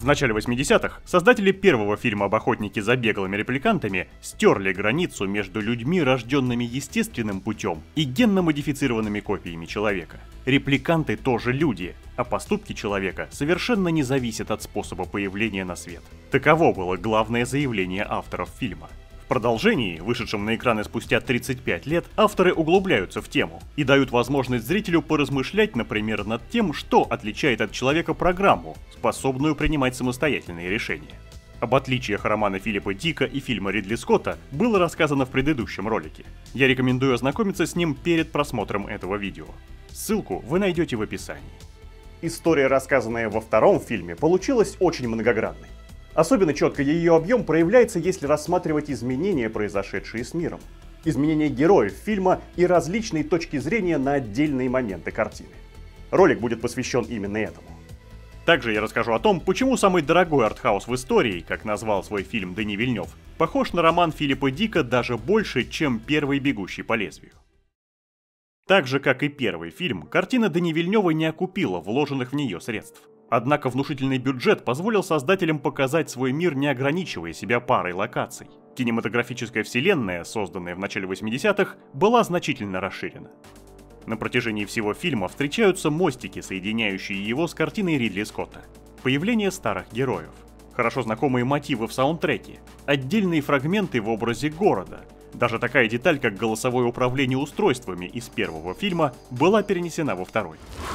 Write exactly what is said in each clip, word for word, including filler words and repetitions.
В начале восьмидесятых создатели первого фильма об охотнике за беглыми репликантами стерли границу между людьми, рожденными естественным путем, и генно-модифицированными копиями человека. Репликанты тоже люди, а поступки человека совершенно не зависят от способа появления на свет. Таково было главное заявление авторов фильма. В продолжении, вышедшем на экраны спустя тридцать пять лет, авторы углубляются в тему и дают возможность зрителю поразмышлять, например, над тем, что отличает от человека программу, способную принимать самостоятельные решения. Об отличиях романа Филиппа Дика и фильма Ридли Скотта было рассказано в предыдущем ролике. Я рекомендую ознакомиться с ним перед просмотром этого видео. Ссылку вы найдете в описании. История, рассказанная во втором фильме, получилась очень многогранной. Особенно четко ее объем проявляется, если рассматривать изменения, произошедшие с миром. Изменения героев фильма и различные точки зрения на отдельные моменты картины. Ролик будет посвящен именно этому. Также я расскажу о том, почему самый дорогой артхаус в истории, как назвал свой фильм Дени Вильнёв, похож на роман Филиппа Дика даже больше, чем первый «Бегущий по лезвию». Так же, как и первый фильм, картина Дени Вильнёва не окупила вложенных в нее средств. Однако внушительный бюджет позволил создателям показать свой мир, не ограничивая себя парой локаций. Кинематографическая вселенная, созданная в начале восьмидесятых, была значительно расширена. На протяжении всего фильма встречаются мостики, соединяющие его с картиной Ридли Скотта. Появление старых героев, хорошо знакомые мотивы в саундтреке, отдельные фрагменты в образе города. Даже такая деталь, как голосовое управление устройствами из первого фильма, была перенесена во второй.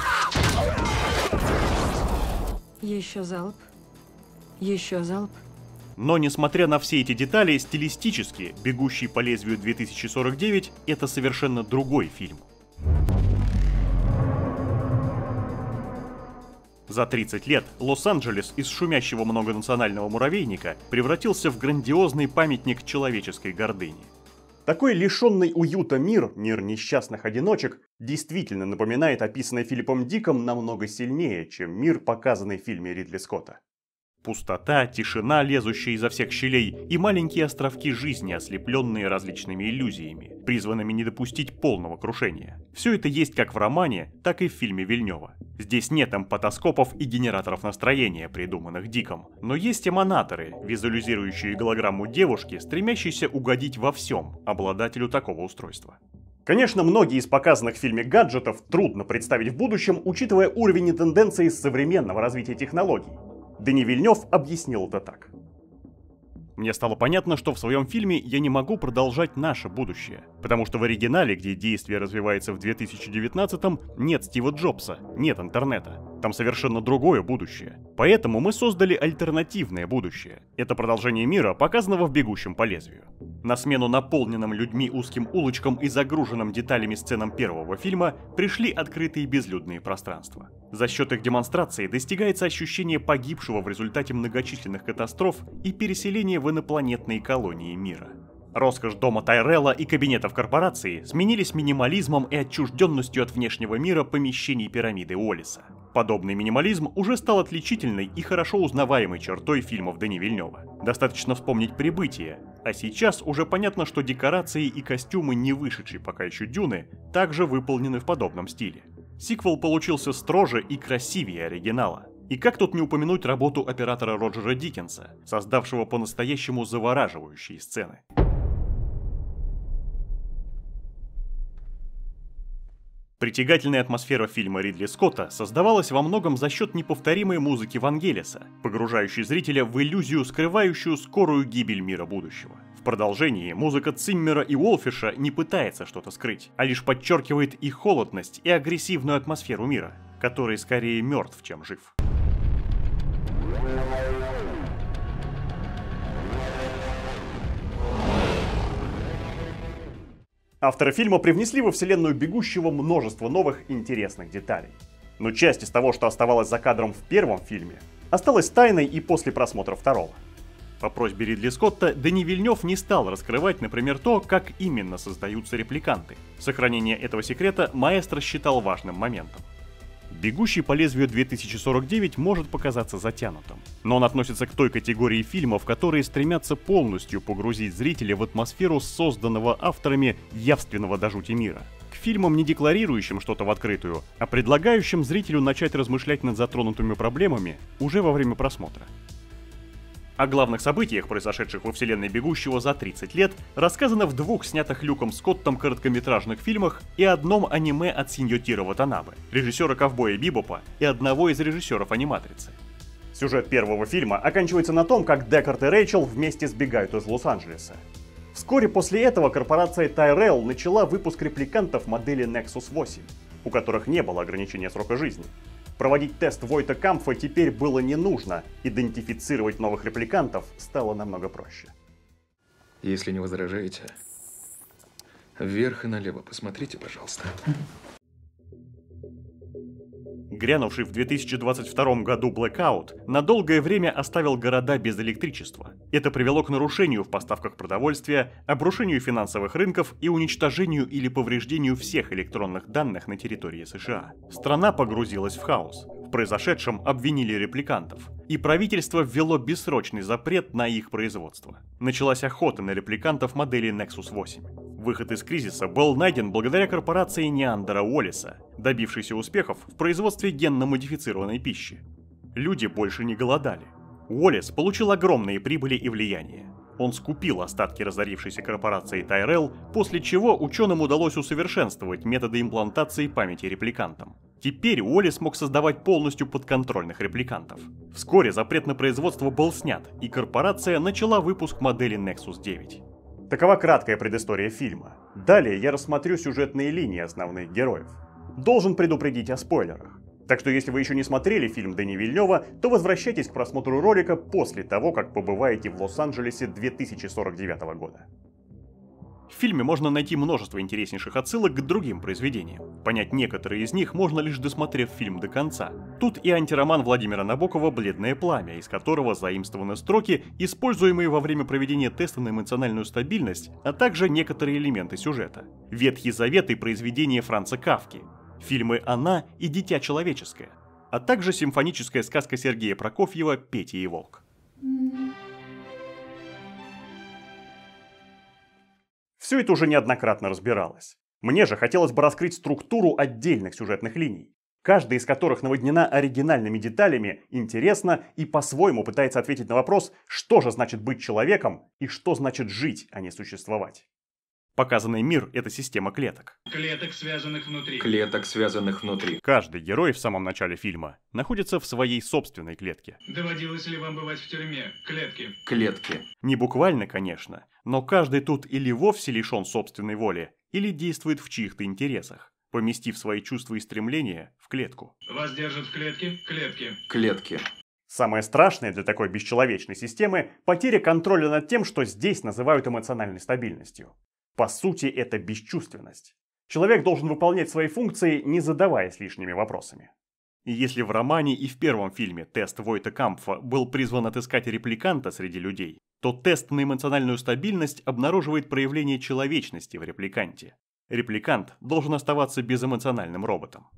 Еще залп. Еще залп. Но несмотря на все эти детали, стилистически «Бегущий по лезвию две тысячи сорок девять» — это совершенно другой фильм. За тридцать лет Лос-Анджелес из шумящего многонационального муравейника превратился в грандиозный памятник человеческой гордыни. Такой лишенный уюта мир, мир несчастных одиночек, действительно напоминает описанный Филиппом Диком намного сильнее, чем мир, показанный в фильме Ридли Скотта. Пустота, тишина, лезущая изо всех щелей, и маленькие островки жизни, ослепленные различными иллюзиями, призванными не допустить полного крушения. Все это есть как в романе, так и в фильме Вильнёва. Здесь нет эмпатоскопов и генераторов настроения, придуманных Диком, но есть эманаторы, визуализирующие голограмму девушки, стремящейся угодить во всем обладателю такого устройства. Конечно, многие из показанных в фильме гаджетов трудно представить в будущем, учитывая уровень и тенденции современного развития технологий. Дени Вильнёв объяснил это так. Мне стало понятно, что в своем фильме я не могу продолжать наше будущее, потому что в оригинале, где действие развивается в две тысячи девятнадцатом, нет Стива Джобса, нет интернета. Там совершенно другое будущее. Поэтому мы создали альтернативное будущее. Это продолжение мира, показанного в «Бегущем по лезвию». На смену наполненным людьми узким улочкам и загруженным деталями сценам первого фильма пришли открытые безлюдные пространства. За счет их демонстрации достигается ощущение погибшего в результате многочисленных катастроф и переселения в инопланетные колонии мира. Роскошь дома Тайрелла и кабинетов корпорации сменились минимализмом и отчужденностью от внешнего мира помещений пирамиды Уоллиса. Подобный минимализм уже стал отличительной и хорошо узнаваемой чертой фильмов Дени Вильнёва. Достаточно вспомнить «Прибытие», а сейчас уже понятно, что декорации и костюмы не вышедшей пока еще «Дюны» также выполнены в подобном стиле. Сиквел получился строже и красивее оригинала. И как тут не упомянуть работу оператора Роджера Диккенса, создавшего по-настоящему завораживающие сцены. Притягательная атмосфера фильма Ридли Скотта создавалась во многом за счет неповторимой музыки Вангелиса, погружающей зрителя в иллюзию, скрывающую скорую гибель мира будущего. В продолжении музыка Циммера и Уолфиша не пытается что-то скрыть, а лишь подчеркивает и холодность, и агрессивную атмосферу мира, который скорее мертв, чем жив. Авторы фильма привнесли во вселенную «Бегущего» множество новых интересных деталей. Но часть из того, что оставалось за кадром в первом фильме, осталась тайной и после просмотра второго. По просьбе Ридли Скотта Дени Вильнёв не стал раскрывать, например, то, как именно создаются репликанты. Сохранение этого секрета маэстро считал важным моментом. «Бегущий по лезвию две тысячи сорок девять» может показаться затянутым, но он относится к той категории фильмов, которые стремятся полностью погрузить зрителя в атмосферу созданного авторами явственного до жути мира. К фильмом, не декларирующим что-то в открытую, а предлагающим зрителю начать размышлять над затронутыми проблемами уже во время просмотра. О главных событиях, произошедших во вселенной «Бегущего» за тридцать лет, рассказано в двух снятых Люком Скоттом короткометражных фильмах и одном аниме от Синьотиро Ватанабе, режиссера «Ковбоя Бибопа» и одного из режиссеров «Аниматрицы». Сюжет первого фильма оканчивается на том, как Декард и Рэйчел вместе сбегают из Лос-Анджелеса. Вскоре после этого корпорация Тайрелл начала выпуск репликантов модели Нексус восемь, у которых не было ограничения срока жизни. Проводить тест Войта Кампфа теперь было не нужно, идентифицировать новых репликантов стало намного проще. Если не возражаете, вверх и налево посмотрите, пожалуйста. Грянувший в две тысячи двадцать втором году блэкаут на долгое время оставил города без электричества. Это привело к нарушению в поставках продовольствия, обрушению финансовых рынков и уничтожению или повреждению всех электронных данных на территории США. Страна погрузилась в хаос. В произошедшем обвинили репликантов, и правительство ввело бессрочный запрет на их производство. Началась охота на репликантов модели Нексус восемь. Выход из кризиса был найден благодаря корпорации Неандера Уоллеса, добившейся успехов в производстве генно-модифицированной пищи. Люди больше не голодали. Уоллес получил огромные прибыли и влияние. Он скупил остатки разорившейся корпорации Тайрелл, после чего ученым удалось усовершенствовать методы имплантации памяти репликантам. Теперь Уоллес мог создавать полностью подконтрольных репликантов. Вскоре запрет на производство был снят, и корпорация начала выпуск модели Нексус девять. Такова краткая предыстория фильма. Далее я рассмотрю сюжетные линии основных героев. Должен предупредить о спойлерах. Так что если вы еще не смотрели фильм Дэни Вильнёва, то возвращайтесь к просмотру ролика после того, как побываете в Лос-Анджелесе две тысячи сорок девятого года. В фильме можно найти множество интереснейших отсылок к другим произведениям. Понять некоторые из них можно лишь досмотрев фильм до конца. Тут и антироман Владимира Набокова «Бледное пламя», из которого заимствованы строки, используемые во время проведения теста на эмоциональную стабильность, а также некоторые элементы сюжета. Ветхий Завет и произведения Франца Кафки. Фильмы «Она» и «Дитя человеческое», а также симфоническая сказка Сергея Прокофьева «Петя и волк». Все это уже неоднократно разбиралось. Мне же хотелось бы раскрыть структуру отдельных сюжетных линий, каждая из которых наводнена оригинальными деталями, интересна и по-своему пытается ответить на вопрос, что же значит быть человеком и что значит жить, а не существовать. Показанный мир — это система клеток. Клеток, связанных внутри. Клеток, связанных внутри. Каждый герой в самом начале фильма находится в своей собственной клетке. Доводилось ли вам бывать в тюрьме? Клетки. Клетки. Не буквально, конечно, но каждый тут или вовсе лишен собственной воли, или действует в чьих-то интересах, поместив свои чувства и стремления в клетку. Вас держат в клетке? Клетки. Клетки. Самое страшное для такой бесчеловечной системы – потеря контроля над тем, что здесь называют эмоциональной стабильностью. По сути, это бесчувственность. Человек должен выполнять свои функции, не задаваясь лишними вопросами. И если в романе и в первом фильме тест Войта Кампфа был призван отыскать репликанта среди людей, то тест на эмоциональную стабильность обнаруживает проявление человечности в репликанте. Репликант должен оставаться безэмоциональным роботом.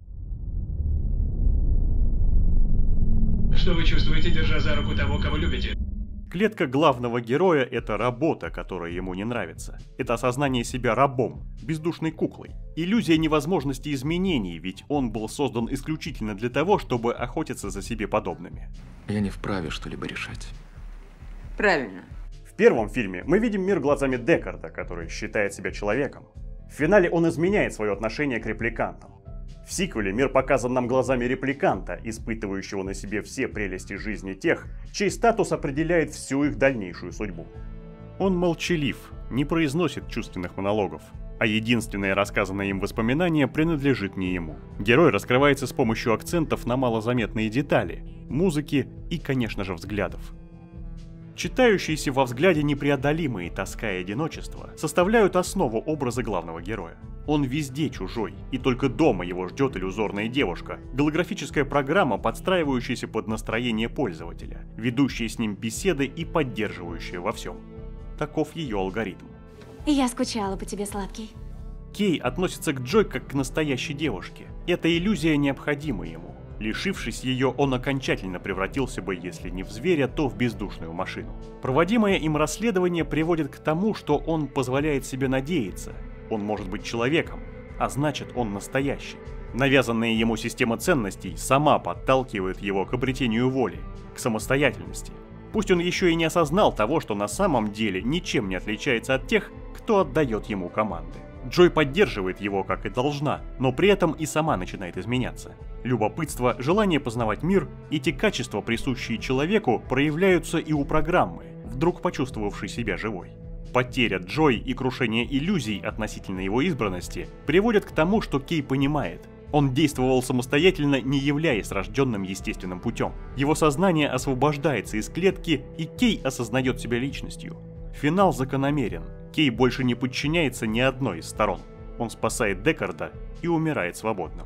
Что вы чувствуете, держа за руку того, кого любите? Клетка главного героя – это работа, которая ему не нравится. Это осознание себя рабом, бездушной куклой. Иллюзия невозможности изменений, ведь он был создан исключительно для того, чтобы охотиться за себе подобными. Я не вправе что-либо решать. Правильно. В первом фильме мы видим мир глазами Декарда, который считает себя человеком. В финале он изменяет свое отношение к репликантам. В сиквеле мир показан нам глазами репликанта, испытывающего на себе все прелести жизни тех, чей статус определяет всю их дальнейшую судьбу. Он молчалив, не произносит чувственных монологов, а единственное рассказанное им воспоминание принадлежит не ему. Герой раскрывается с помощью акцентов на малозаметные детали, музыки и, конечно же, взглядов. Читающиеся во взгляде непреодолимые тоска и одиночество составляют основу образа главного героя. Он везде чужой, и только дома его ждет иллюзорная девушка, голографическая программа, подстраивающаяся под настроение пользователя, ведущая с ним беседы и поддерживающая во всем. Таков ее алгоритм. Я скучала по тебе, сладкий. Кей относится к Джой как к настоящей девушке. Эта иллюзия необходима ему. Лишившись ее, он окончательно превратился бы, если не в зверя, то в бездушную машину. Проводимое им расследование приводит к тому, что он позволяет себе надеяться. Он может быть человеком, а значит, он настоящий. Навязанная ему система ценностей сама подталкивает его к обретению воли, к самостоятельности. Пусть он еще и не осознал того, что на самом деле ничем не отличается от тех, кто отдает ему команды. Джой поддерживает его, как и должна, но при этом и сама начинает изменяться. Любопытство, желание познавать мир, эти качества, присущие человеку, проявляются и у программы, вдруг почувствовавшей себя живой. Потеря Джой и крушение иллюзий относительно его избранности приводят к тому, что Кей понимает. Он действовал самостоятельно, не являясь рожденным естественным путем. Его сознание освобождается из клетки, и Кей осознает себя личностью. Финал закономерен. Кей больше не подчиняется ни одной из сторон. Он спасает Декарда и умирает свободным.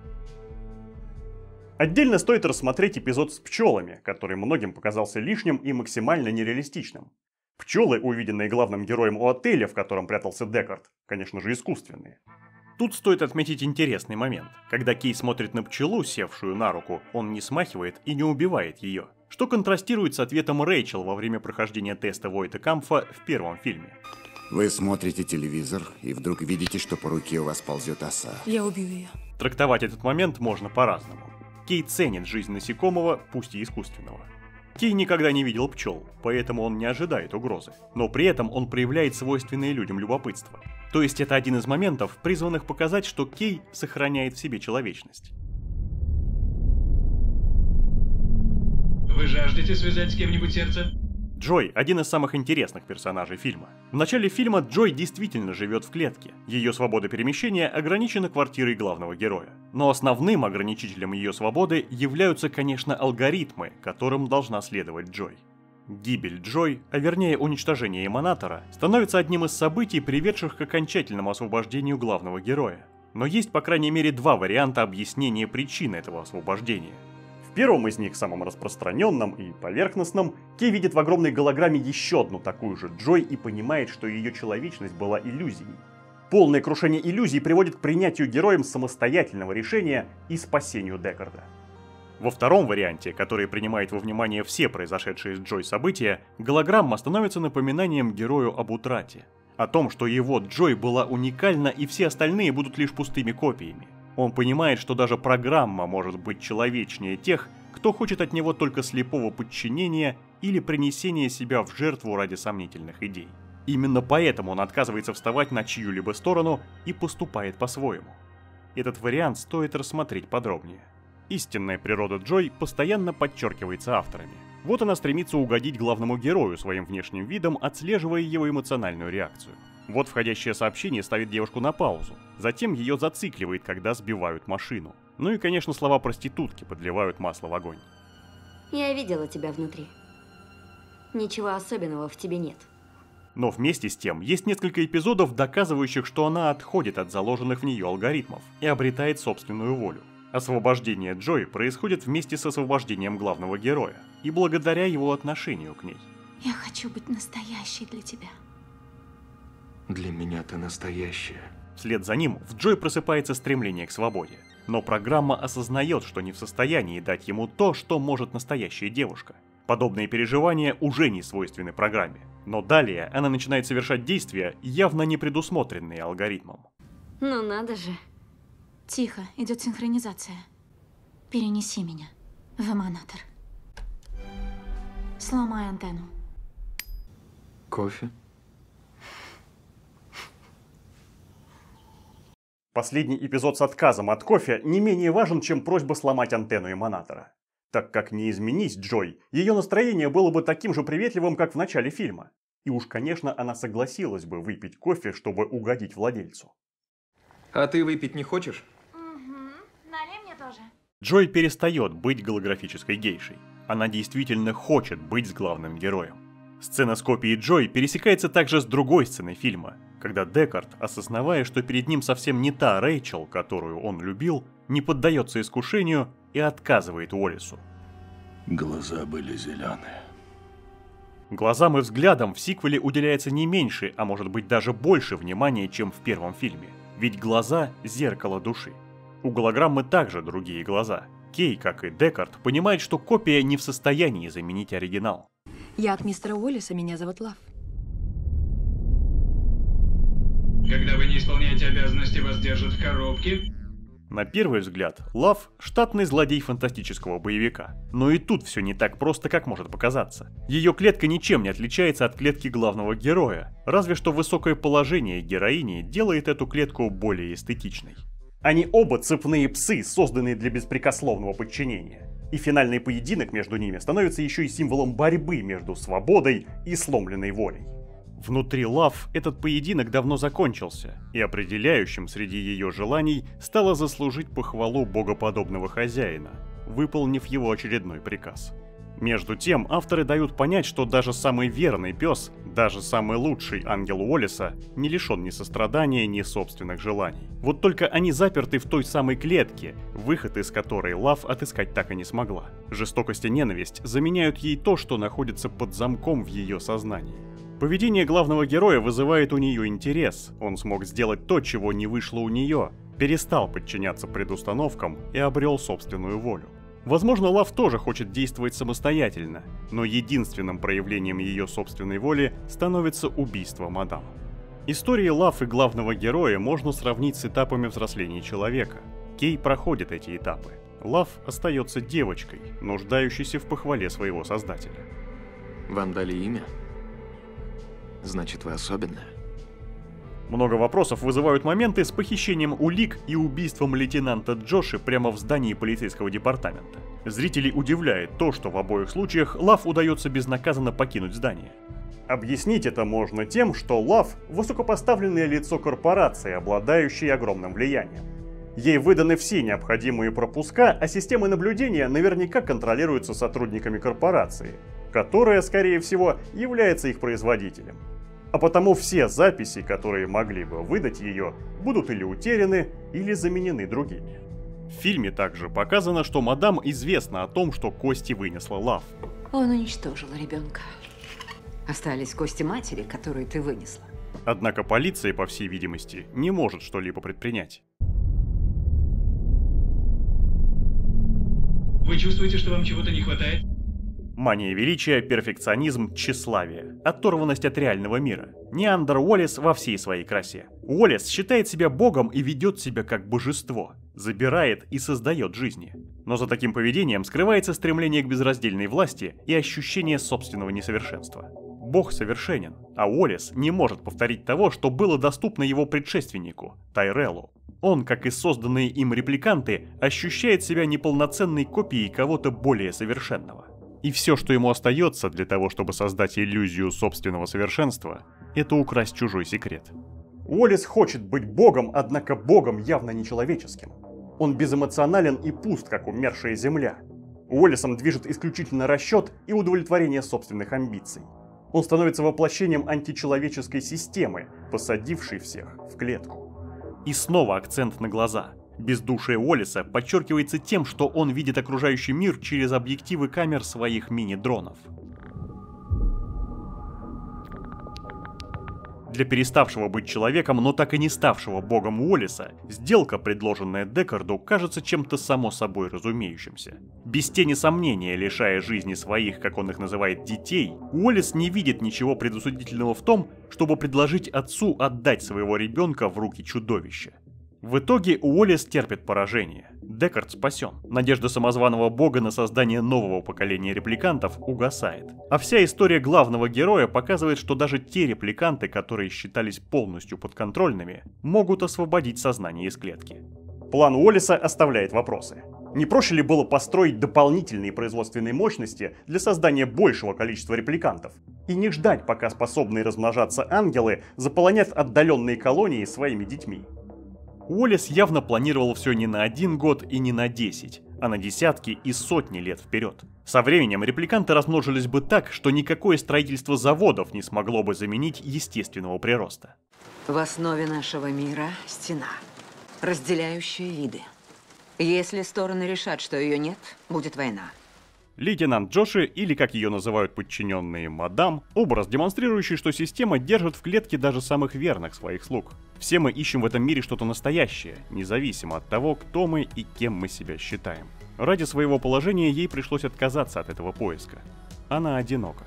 Отдельно стоит рассмотреть эпизод с пчелами, который многим показался лишним и максимально нереалистичным. Пчелы, увиденные главным героем у отеля, в котором прятался Декард, конечно же, искусственные. Тут стоит отметить интересный момент. Когда Кей смотрит на пчелу, севшую на руку, он не смахивает и не убивает ее, что контрастирует с ответом Рэйчел во время прохождения теста Войта Кампфа в первом фильме. Вы смотрите телевизор и вдруг видите, что по руке у вас ползет оса. Я убью ее. Трактовать этот момент можно по-разному. Кей ценит жизнь насекомого, пусть и искусственного. Кей никогда не видел пчел, поэтому он не ожидает угрозы. Но при этом он проявляет свойственное людям любопытство. То есть это один из моментов, призванных показать, что Кей сохраняет в себе человечность. Вы жаждете связать с кем-нибудь сердце? Джой – один из самых интересных персонажей фильма. В начале фильма Джой действительно живет в клетке. Ее свобода перемещения ограничена квартирой главного героя. Но основным ограничителем ее свободы являются, конечно, алгоритмы, которым должна следовать Джой. Гибель Джой, а вернее уничтожение Эманатора, становится одним из событий, приведших к окончательному освобождению главного героя. Но есть по крайней мере два варианта объяснения причин этого освобождения. В первом из них, самым распространенном и поверхностном, Кей видит в огромной голограмме еще одну такую же Джой и понимает, что ее человечность была иллюзией. Полное крушение иллюзий приводит к принятию героем самостоятельного решения и спасению Декарда. Во втором варианте, который принимает во внимание все произошедшие с Джой события, голограмма становится напоминанием герою об утрате. О том, что его Джой была уникальна и все остальные будут лишь пустыми копиями. Он понимает, что даже программа может быть человечнее тех, кто хочет от него только слепого подчинения или принесения себя в жертву ради сомнительных идей. Именно поэтому он отказывается вставать на чью-либо сторону и поступает по-своему. Этот вариант стоит рассмотреть подробнее. Истинная природа Джой постоянно подчеркивается авторами. Вот она стремится угодить главному герою своим внешним видом, отслеживая его эмоциональную реакцию. Вот входящее сообщение ставит девушку на паузу. Затем ее зацикливает, когда сбивают машину. Ну и, конечно, слова проститутки подливают масло в огонь. Я видела тебя внутри. Ничего особенного в тебе нет. Но вместе с тем, есть несколько эпизодов, доказывающих, что она отходит от заложенных в нее алгоритмов и обретает собственную волю. Освобождение Джой происходит вместе с освобождением главного героя и благодаря его отношению к ней. Я хочу быть настоящей для тебя. Для меня ты настоящая. Вслед за ним в Джой просыпается стремление к свободе. Но программа осознает, что не в состоянии дать ему то, что может настоящая девушка. Подобные переживания уже не свойственны программе. Но далее она начинает совершать действия, явно не предусмотренные алгоритмом. Ну надо же. Тихо, идет синхронизация. Перенеси меня в Эманатор. Сломай антенну. Кофе? Последний эпизод с отказом от кофе не менее важен, чем просьба сломать антенну Эманатора. Так как не изменись Джой, ее настроение было бы таким же приветливым, как в начале фильма. И уж, конечно, она согласилась бы выпить кофе, чтобы угодить владельцу. А ты выпить не хочешь? Угу. Налей мне тоже. Джой перестает быть голографической гейшей. Она действительно хочет быть с главным героем. Сцена с копией Джой пересекается также с другой сценой фильма, когда Декард, осознавая, что перед ним совсем не та Рэйчел, которую он любил, не поддается искушению и отказывает Уоллесу. Глаза были зеленые. Глазам и взглядам в сиквеле уделяется не меньше, а может быть даже больше внимания, чем в первом фильме. Ведь глаза – зеркало души. У голограммы также другие глаза. Кей, как и Декард, понимает, что копия не в состоянии заменить оригинал. Я от мистера Уоллеса, меня зовут Лав. Когда вы не исполняете обязанности, вас держат в коробке. На первый взгляд, Лав – штатный злодей фантастического боевика. Но и тут все не так просто, как может показаться. Ее клетка ничем не отличается от клетки главного героя, разве что высокое положение героини делает эту клетку более эстетичной. Они оба цепные псы, созданные для беспрекословного подчинения. И финальный поединок между ними становится еще и символом борьбы между свободой и сломленной волей. Внутри Лав этот поединок давно закончился, и определяющим среди ее желаний стало заслужить похвалу богоподобного хозяина, выполнив его очередной приказ. Между тем, авторы дают понять, что даже самый верный пес, даже самый лучший ангел Уоллеса, не лишен ни сострадания, ни собственных желаний. Вот только они заперты в той самой клетке, выход из которой Лав отыскать так и не смогла. Жестокость и ненависть заменяют ей то, что находится под замком в ее сознании. Поведение главного героя вызывает у нее интерес, он смог сделать то, чего не вышло у нее, перестал подчиняться предустановкам и обрел собственную волю. Возможно, Лав тоже хочет действовать самостоятельно, но единственным проявлением ее собственной воли становится убийство мадам. Истории Лав и главного героя можно сравнить с этапами взросления человека. Кей проходит эти этапы. Лав остается девочкой, нуждающейся в похвале своего создателя. Вам дали имя? Значит, вы особенная. Много вопросов вызывают моменты с похищением улик и убийством лейтенанта Джоши прямо в здании полицейского департамента. Зрителей удивляет то, что в обоих случаях Лав удается безнаказанно покинуть здание. Объяснить это можно тем, что Лав – высокопоставленное лицо корпорации, обладающей огромным влиянием. Ей выданы все необходимые пропуска, а системы наблюдения наверняка контролируются сотрудниками корпорации, которая, скорее всего, является их производителем. А потому все записи, которые могли бы выдать ее, будут или утеряны, или заменены другими. В фильме также показано, что мадам известно о том, что кости вынесла Лав. Он уничтожил ребенка. Остались кости матери, которые ты вынесла. Однако полиция, по всей видимости, не может что-либо предпринять. Вы чувствуете, что вам чего-то не хватает? Мания величия, перфекционизм, тщеславие, оторванность от реального мира. Неандер Уоллес во всей своей красе. Уоллес считает себя богом и ведет себя как божество, забирает и создает жизни. Но за таким поведением скрывается стремление к безраздельной власти и ощущение собственного несовершенства. Бог совершенен, а Уоллес не может повторить того, что было доступно его предшественнику, Тайреллу. Он, как и созданные им репликанты, ощущает себя неполноценной копией кого-то более совершенного. И все, что ему остается для того, чтобы создать иллюзию собственного совершенства, это украсть чужой секрет. Уоллес хочет быть богом, однако богом явно нечеловеческим. Он безэмоционален и пуст, как умершая земля. Уоллесом движет исключительно расчет и удовлетворение собственных амбиций. Он становится воплощением античеловеческой системы, посадившей всех в клетку. И снова акцент на глаза. Бездушие Уоллеса подчеркивается тем, что он видит окружающий мир через объективы камер своих мини-дронов. Для переставшего быть человеком, но так и не ставшего богом Уоллеса, сделка, предложенная Деккарду, кажется чем-то само собой разумеющимся. Без тени сомнения, лишая жизни своих, как он их называет, детей, Уоллес не видит ничего предусудительного в том, чтобы предложить отцу отдать своего ребенка в руки чудовища. В итоге Уоллес терпит поражение. Деккард спасен. Надежда самозваного бога на создание нового поколения репликантов угасает. А вся история главного героя показывает, что даже те репликанты, которые считались полностью подконтрольными, могут освободить сознание из клетки. План Уоллеса оставляет вопросы. Не проще ли было построить дополнительные производственные мощности для создания большего количества репликантов? И не ждать, пока способные размножаться ангелы заполонят отдаленные колонии своими детьми? Уоллес явно планировал все не на один год и не на десять, а на десятки и сотни лет вперед. Со временем репликанты размножились бы так, что никакое строительство заводов не смогло бы заменить естественного прироста. В основе нашего мира стена, разделяющая виды. Если стороны решат, что ее нет, будет война. Лейтенант Джоши, или как ее называют подчиненные мадам, образ, демонстрирующий, что система держит в клетке даже самых верных своих слуг. Все мы ищем в этом мире что-то настоящее, независимо от того, кто мы и кем мы себя считаем. Ради своего положения ей пришлось отказаться от этого поиска. Она одинока.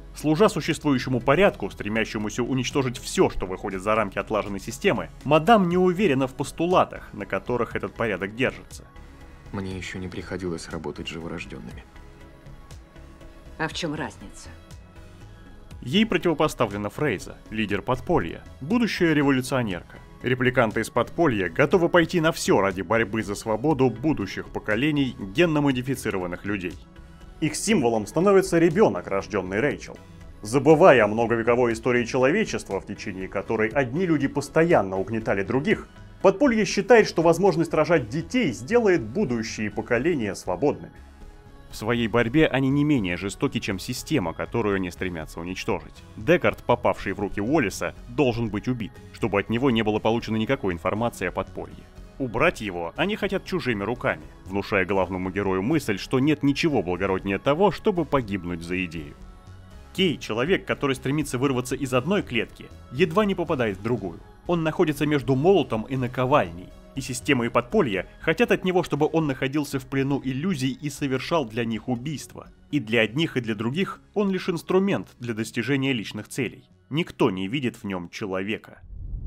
Служа существующему порядку, стремящемуся уничтожить все, что выходит за рамки отлаженной системы, мадам не уверена в постулатах, на которых этот порядок держится. Мне еще не приходилось работать с живорожденными. А в чем разница? Ей противопоставлена Фрейза, лидер подполья, будущая революционерка. Репликанты из подполья готовы пойти на все ради борьбы за свободу будущих поколений генно-модифицированных людей. Их символом становится ребенок, рожденный Рэйчел. Забывая о многовековой истории человечества, в течение которой одни люди постоянно угнетали других, подполье считает, что возможность рожать детей сделает будущие поколения свободными. В своей борьбе они не менее жестоки, чем система, которую они стремятся уничтожить. Декард, попавший в руки Уоллеса, должен быть убит, чтобы от него не было получено никакой информации о подполье. Убрать его они хотят чужими руками, внушая главному герою мысль, что нет ничего благороднее того, чтобы погибнуть за идею. Кей, человек, который стремится вырваться из одной клетки, едва не попадает в другую. Он находится между молотом и наковальней, и система и подполье хотят от него, чтобы он находился в плену иллюзий и совершал для них убийства. И для одних, и для других он лишь инструмент для достижения личных целей. Никто не видит в нем человека.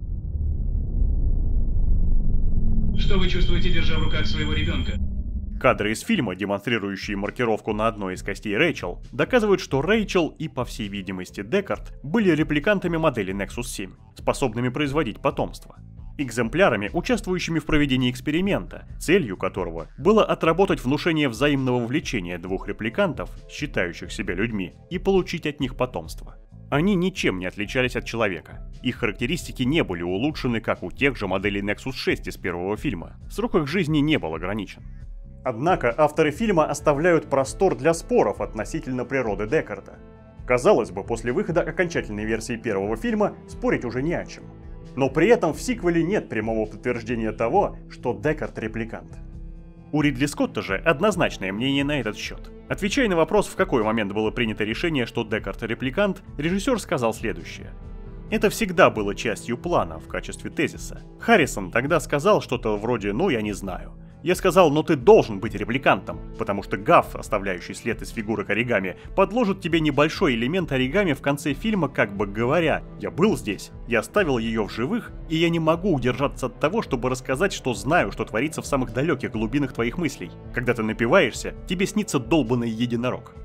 Что вы чувствуете, держа в руках своего ребенка? Кадры из фильма, демонстрирующие маркировку на одной из костей Рэйчел, доказывают, что Рэйчел и, по всей видимости, Декард были репликантами модели Нексус семь, способными производить потомство. Экземплярами, участвующими в проведении эксперимента, целью которого было отработать внушение взаимного влечения двух репликантов, считающих себя людьми, и получить от них потомство. Они ничем не отличались от человека. Их характеристики не были улучшены, как у тех же моделей Нексус шесть из первого фильма. Срок их жизни не был ограничен. Однако авторы фильма оставляют простор для споров относительно природы Декарда. Казалось бы, после выхода окончательной версии первого фильма спорить уже не о чем. Но при этом в сиквеле нет прямого подтверждения того, что Декард репликант. У Ридли Скотта же однозначное мнение на этот счет. Отвечая на вопрос, в какой момент было принято решение, что Декард репликант, режиссер сказал следующее. Это всегда было частью плана в качестве тезиса. Харрисон тогда сказал что-то вроде «ну, я не знаю». Я сказал, но ты должен быть репликантом, потому что Гафф, оставляющий след из фигурок оригами, подложит тебе небольшой элемент оригами в конце фильма, как бы говоря, я был здесь, я оставил ее в живых, и я не могу удержаться от того, чтобы рассказать, что знаю, что творится в самых далеких глубинах твоих мыслей. Когда ты напиваешься, тебе снится долбанный единорог.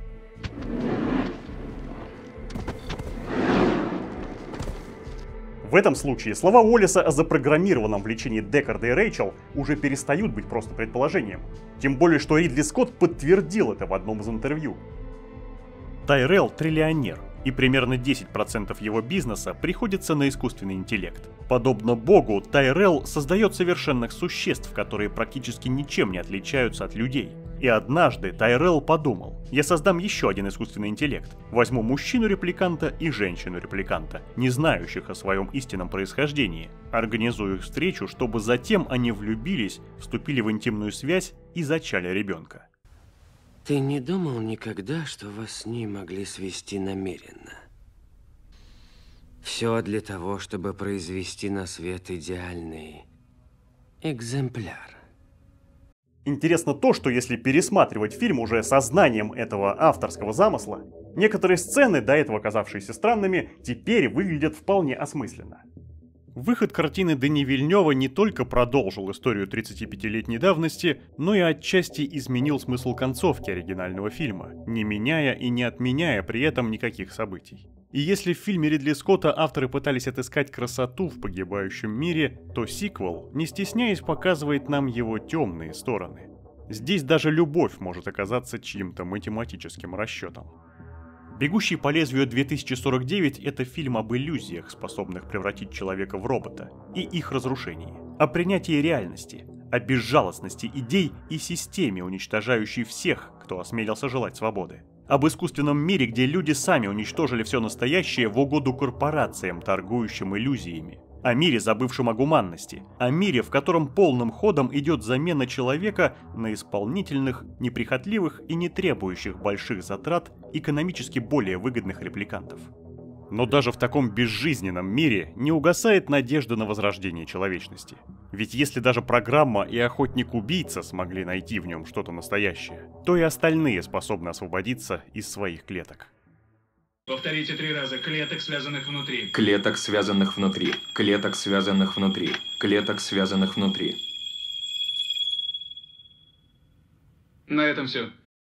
В этом случае слова Уоллеса о запрограммированном влечении Декарда и Рэйчел уже перестают быть просто предположением. Тем более, что Ридли Скотт подтвердил это в одном из интервью. Тайрелл триллионер, и примерно десять процентов его бизнеса приходится на искусственный интеллект. Подобно Богу, Тайрелл создает совершенных существ, которые практически ничем не отличаются от людей. И однажды Тайрелл подумал, я создам еще один искусственный интеллект. Возьму мужчину-репликанта и женщину-репликанта, не знающих о своем истинном происхождении. Организую их встречу, чтобы затем они влюбились, вступили в интимную связь и зачали ребенка. Ты не думал никогда, что вас с ней могли свести намеренно? Все для того, чтобы произвести на свет идеальный экземпляр. Интересно то, что если пересматривать фильм уже со знанием этого авторского замысла, некоторые сцены, до этого казавшиеся странными, теперь выглядят вполне осмысленно. Выход картины Дени Вильнёва не только продолжил историю тридцатипятилетней давности, но и отчасти изменил смысл концовки оригинального фильма, не меняя и не отменяя при этом никаких событий. И если в фильме Ридли Скотта авторы пытались отыскать красоту в погибающем мире, то сиквел, не стесняясь, показывает нам его темные стороны. Здесь даже любовь может оказаться чьим-то математическим расчетом. «Бегущий по лезвию две тысячи сорок девять» — это фильм об иллюзиях, способных превратить человека в робота, и их разрушении, о принятии реальности, о безжалостности идей и системе, уничтожающей всех, кто осмелился желать свободы. Об искусственном мире, где люди сами уничтожили все настоящее в угоду корпорациям, торгующим иллюзиями. О мире, забывшем о гуманности. О мире, в котором полным ходом идет замена человека на исполнительных, неприхотливых и не требующих больших затрат, экономически более выгодных репликантов. Но даже в таком безжизненном мире не угасает надежда на возрождение человечности. Ведь если даже программа и охотник-убийца смогли найти в нем что-то настоящее, то и остальные способны освободиться из своих клеток. Повторите три раза. Клеток, связанных внутри. Клеток, связанных внутри. Клеток, связанных внутри. Клеток, связанных внутри. На этом все.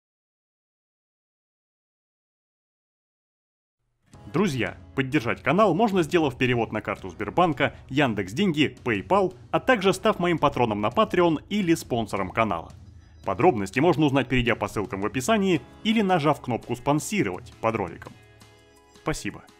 Друзья, поддержать канал можно, сделав перевод на карту Сбербанка, Яндекс.Деньги, PayPal, а также став моим патроном на Patreon или спонсором канала. Подробности можно узнать, перейдя по ссылкам в описании или нажав кнопку «Спонсировать» под роликом. Спасибо.